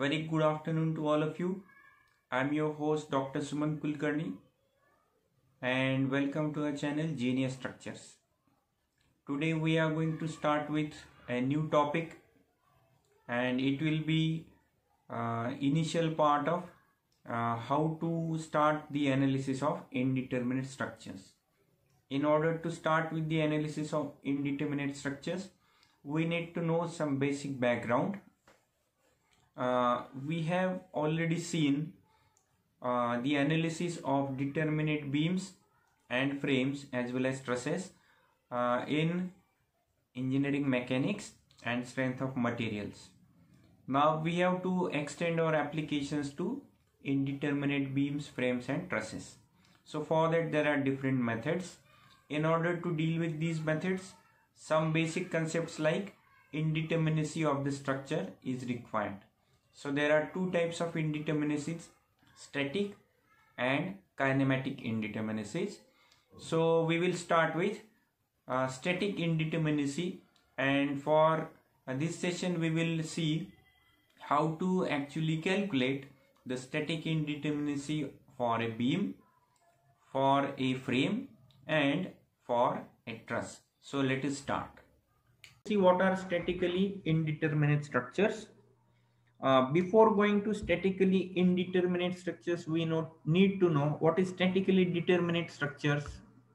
Very good afternoon to all of you. I'm your host Dr. Suman Kulkarni and welcome to our channel Genius Structures. Today we are going to start with a new topic and it will be initial part of how to start the analysis of indeterminate structures. In order to start with the analysis of indeterminate structures, we need to know some basic background. We have already seen the analysis of determinate beams and frames as well as trusses in engineering mechanics and strength of materials. Now we have to extend our applications to indeterminate beams, frames and trusses. So for that there are different methods. In order to deal with these methods, some basic concepts like indeterminacy of the structure is required. So there are two types of indeterminacies: static and kinematic indeterminacies. So we will start with static indeterminacy, and for this session we will see how to actually calculate the static indeterminacy for a beam, for a frame and for a truss. So let us start. See what are statically indeterminate structures. Before going to statically indeterminate structures, we need to know what is statically determinate structures.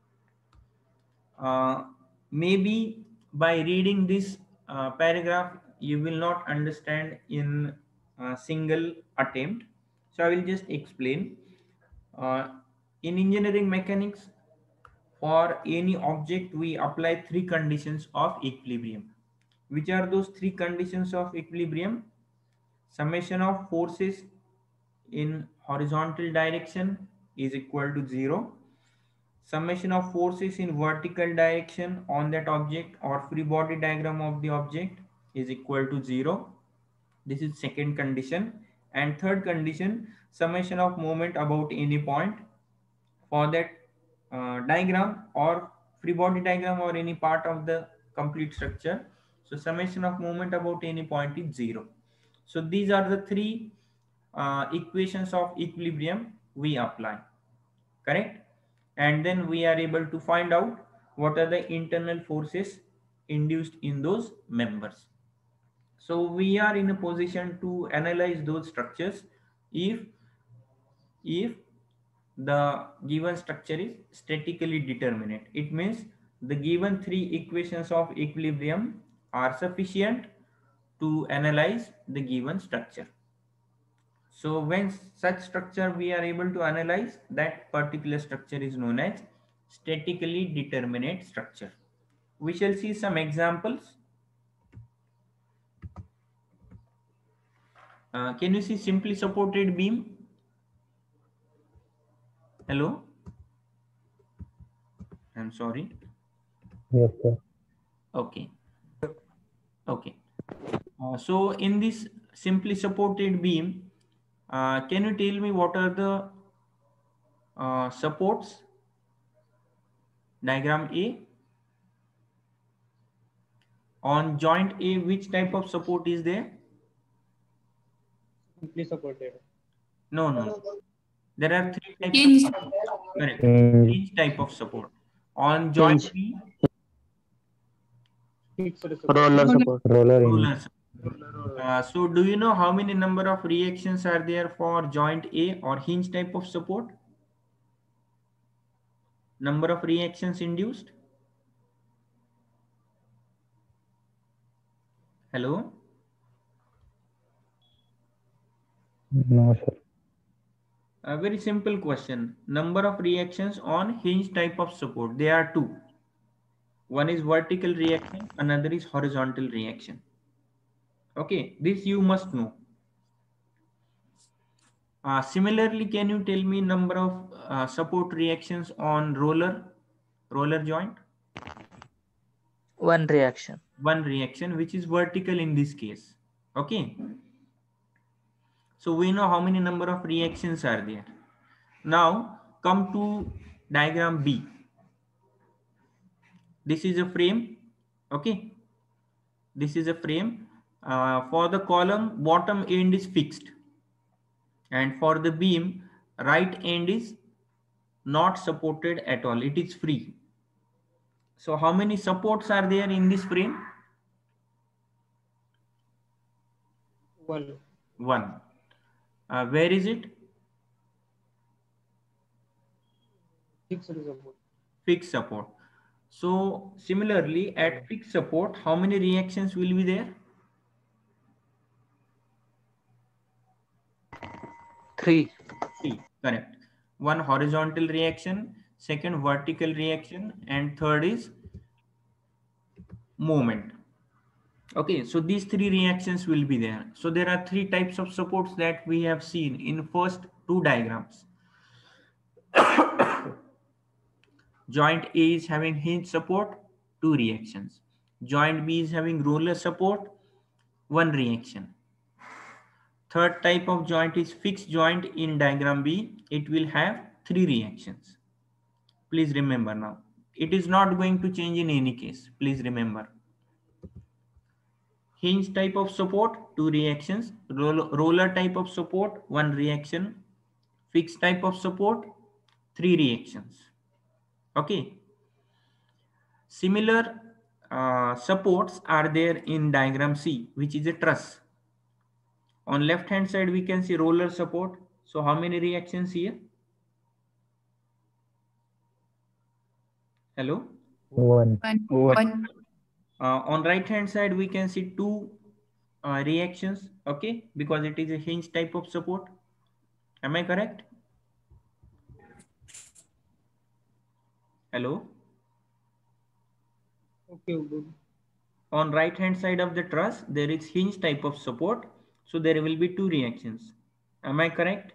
Maybe by reading this paragraph, you will not understand in a single attempt. So I will just explain. In engineering mechanics, for any object, we apply three conditions of equilibrium. Which are those three conditions of equilibrium? Summation of forces in horizontal direction is equal to 0. Summation of forces in vertical direction on that object or free body diagram of the object is equal to 0. This is second condition. And third condition, summation of moment about any point for that diagram or free body diagram or any part of the complete structure. So summation of moment about any point is 0. So these are the three equations of equilibrium we apply, correct? And then we are able to find out what are the internal forces induced in those members. So we are in a position to analyze those structures if the given structure is statically determinate. It means the given three equations of equilibrium are sufficient to analyze the given structure. So when such structure we are able to analyze, that particular structure is known as statically determinate structure. We shall see some examples. Can you see simply supported beam? Hello? I'm sorry. Yes, sir. Okay. Okay. So in this simply supported beam, can you tell me what are the supports? Diagram A. On joint A, which type of support is there? Simply supported. No. There are three types Hinge. of support. Correct. Hinge. Hinge type of support. On joint Hinge. B, Roller support. Roller roller hinge. support. So do you know how many number of reactions are there for joint A or hinge type of support? Number of reactions induced? Hello? No, sir. A very simple question. Number of reactions on hinge type of support. There are two. One is vertical reaction, another is horizontal reaction. Okay, this you must know. Similarly, can you tell me number of support reactions on roller joint? One reaction. One reaction, which is vertical in this case. Okay. So we know how many number of reactions are there. Now come to diagram B. This is a frame. Okay. This is a frame For the column, bottom end is fixed, and for the beam, right end is not supported at all. It is free. So how many supports are there in this frame? One. One. Where is it? Fixed support. Fixed support. So similarly, at fixed support, how many reactions will be there? 3. 3. Correct. One horizontal reaction, second vertical reaction, and third is movement. Okay, so these three reactions will be there. So there are three types of supports that we have seen in first two diagrams. Joint A is having hinge support, 2 reactions. Joint B is having roller support, 1 reaction. Third type of joint is fixed joint in diagram B. It will have 3 reactions. Please remember now. It is not going to change in any case. Please remember. Hinge type of support, 2 reactions. Roller type of support, 1 reaction. Fixed type of support, 3 reactions. Okay. Similar supports are there in diagram C, which is a truss. On left hand side, we can see roller support. So how many reactions here? Hello? One. One. On right hand side, we can see 2 reactions, okay, because it is a hinge type of support. Am I correct? Hello? Okay, good. On right hand side of the truss, there is hinge type of support. So there will be 2 reactions. Am I correct?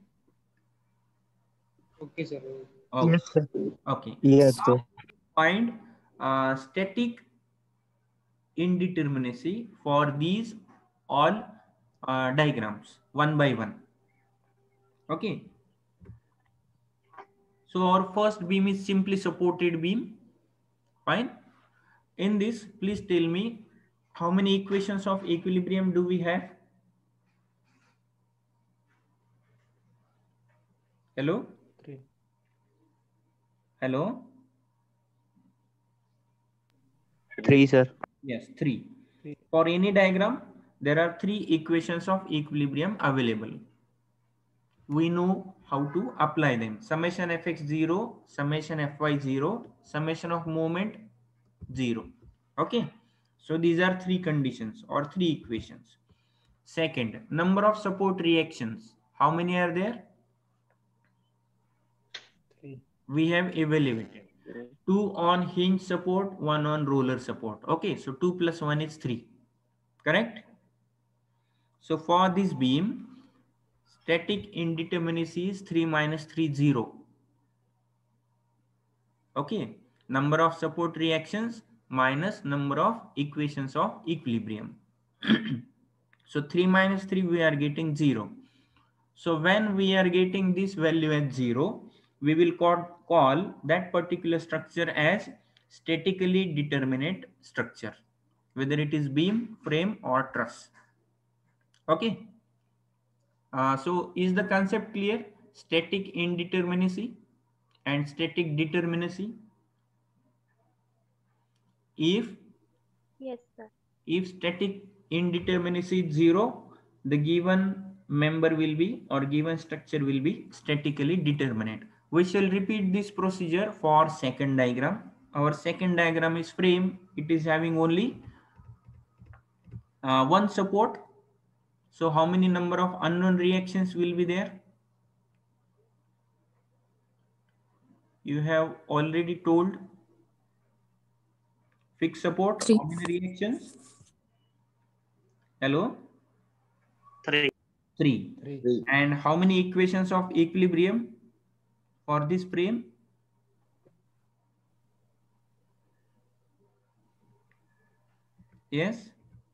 Okay, sir. Okay. Yes, sir. Okay. Yes, Now sir. find static indeterminacy for these all diagrams one by one. Okay. So our first beam is simply supported beam. Fine. In this, please tell me how many equations of equilibrium do we have? Hello? 3. Hello? 3, sir. Yes, 3. 3. For any diagram, there are 3 equations of equilibrium available. We know how to apply them. Summation fx 0, summation fy 0, summation of moment 0. Okay. So these are 3 conditions or 3 equations. Second, number of support reactions. How many are there? 3. We have evaluated. 2 on hinge support, 1 on roller support. Okay, so 2 plus 1 is 3. Correct? So for this beam, static indeterminacy is 3 minus 3, 0. Okay, number of support reactions minus number of equations of equilibrium. So 3 minus 3, we are getting 0. So when we are getting this value as 0, we will call that particular structure as statically determinate structure, whether it is beam, frame or truss. Okay. So is the concept clear? Static indeterminacy and static determinacy. If Yes, sir. static indeterminacy is 0, the given member will be or given structure will be statically determinate. We shall repeat this procedure for second diagram. Our second diagram is frame. It is having only one support. So how many number of unknown reactions will be there? You have already told. Fixed support, 3. how many reactions? Hello? 3. 3. 3. And how many equations of equilibrium for this frame? Yes?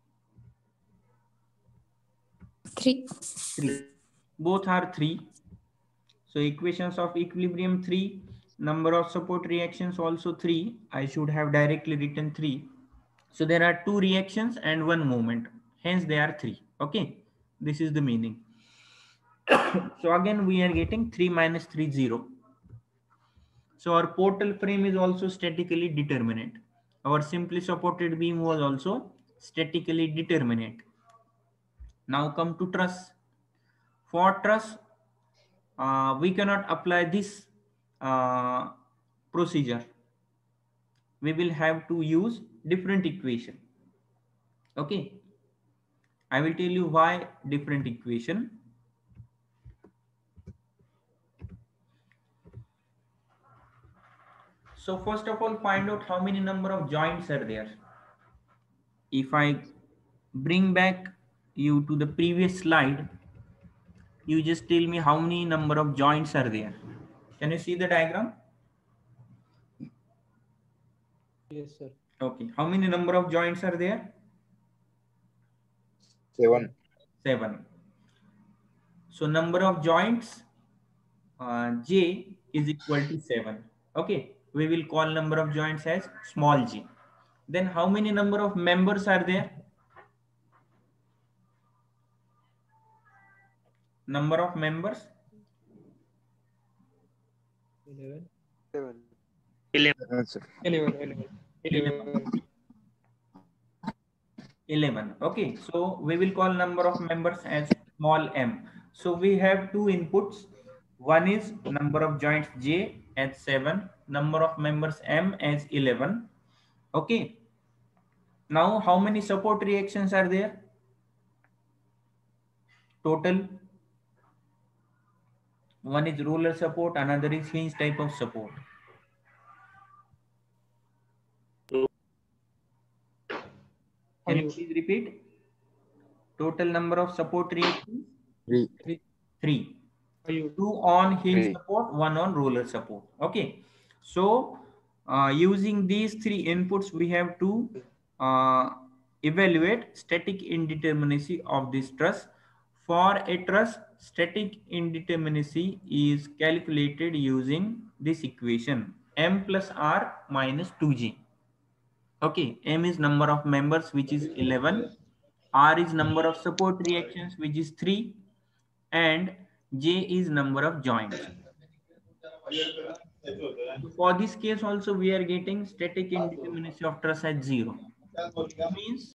3. 3. Both are 3. So equations of equilibrium 3. Number of support reactions also 3. I should have directly written 3. So there are 2 reactions and 1 moment. hence they are 3. Okay, this is the meaning. So again we are getting 3 minus 3 0. So our portal frame is also statically determinate. Our simply supported beam was also statically determinate. Now come to truss. For truss, we cannot apply this uh, procedure. We will have to use different equation. Okay, I will tell you why different equation. So first of all, find out how many number of joints are there. If I bring back you to the previous slide, you just tell me how many number of joints are there. Can you see the diagram? Yes, sir. Okay, how many number of joints are there? 7. 7. So number of joints j is equal to 7. Okay, we will call number of joints as small g. Then how many number of members are there? Number of members? 11. 11. Sir. 11. 11. Okay, so we will call number of members as small m. So we have two inputs. One is number of joints j as 7, number of members m as 11. Okay. Now how many support reactions are there? Total. One is roller support, another is hinge type of support. Can you please repeat? Total number of support reactions? 3. 3. 5. 2 on hinge Three. support, 1 on roller support. Okay. So using these 3 inputs, we have to evaluate static indeterminacy of this truss. For a truss, static indeterminacy is calculated using this equation, m plus r minus 2g. Okay, m is number of members, which is 11. R is number of support reactions, which is 3. And J is number of joints. So for this case also, we are getting static indeterminacy of truss at 0. Means